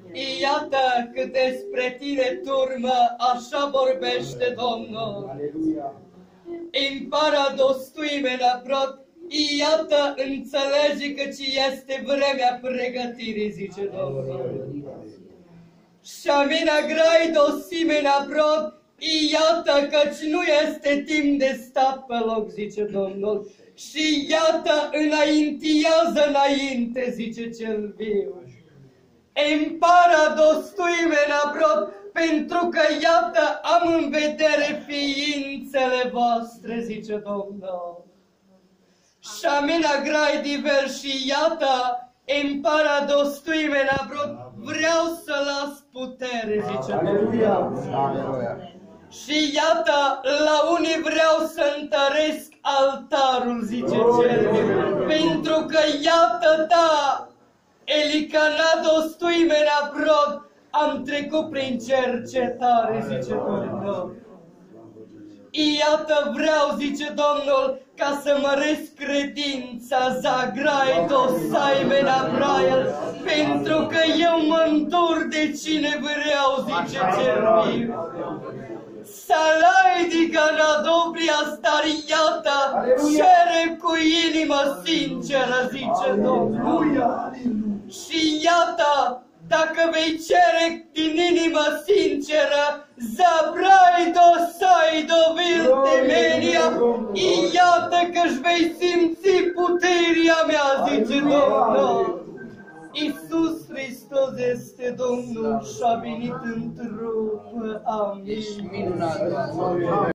Iată că despre tine, turmă, așa vorbește Domnul. În paradostuime naprot, iată înțelege că ci este vremea pregătirii, zice Domnul. Și amina grai dosime naprot, iată căci nu este timp de stat pe loc, zice Domnul. Și iată înaintiază înainte, zice cel viu. În paradostuime naprot, pentru că iată am în vedere ființele voastre, zice Domnul. Și amina grai diver și iată, în paradostuime naprot, vreau să las putere, zice Domnul. Și iată, la unii vreau să întăresc altarul, zice cel viu, pentru că iată ta, Elicanadostuime naprot, am trecut prin cercetare, zice Domnul. Iată vreau, zice Domnul, ca să măresc credința, zagrai dosaime nabrael, pentru că eu mă îndur de cine vreau, zice cel viu. Salai di canadobria stariata, cere cu inima sinceră, zice Domnul. Și iată, dacă vei cere din inimă sinceră, zabrai dosai dovil temenia, iată că-și vei simți puterea mea, zice Domnul. Iisus Hristos este Domnul și a venit în trup. Amin.